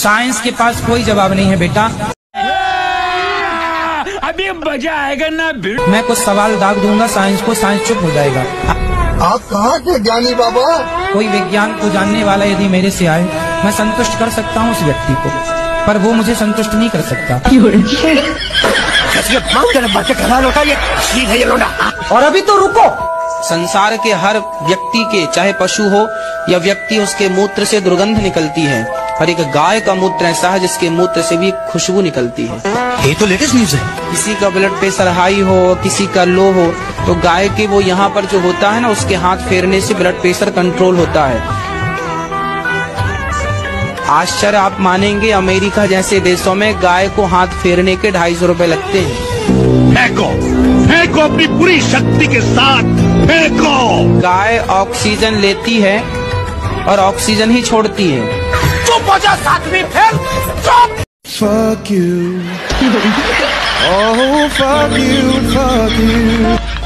Science के पास कोई जवाब नहीं है बेटा। अभी मजा आएगा ना। मैं कुछ सवाल दाग दूंगा साइंस को, साइंस चुप हो जाएगा। आप कहाँ थे ज्ञानी बाबा? कोई विज्ञान को जानने वाला यदि मेरे से आए, मैं संतुष्ट कर सकता हूँ उस व्यक्ति को, पर वो मुझे संतुष्ट नहीं कर सकता। और अभी तो रुको, संसार के हर व्यक्ति के, चाहे पशु हो या व्यक्ति, उसके मूत्र से दुर्गंध निकलती है, पर एक गाय का मूत्र ऐसा है जिसके मूत्र से भी खुशबू निकलती है। ये तो लेटेस्ट न्यूज है। किसी का ब्लड प्रेशर हाई हो, किसी का लो हो, तो गाय के वो यहाँ पर जो होता है ना, उसके हाथ फेरने से ब्लड प्रेशर कंट्रोल होता है। आश्चर्य आप मानेंगे, अमेरिका जैसे देशों में गाय को हाथ फेरने के 250 रुपए लगते हैं। फेंको, फेंको अपनी पूरी शक्ति के साथ फेंको। गाय ऑक्सीजन लेती है और ऑक्सीजन ही छोड़ती है। चुप हो जा साथी, फेंक, चुप। Fuck you. Oh, fuck you, fuck you.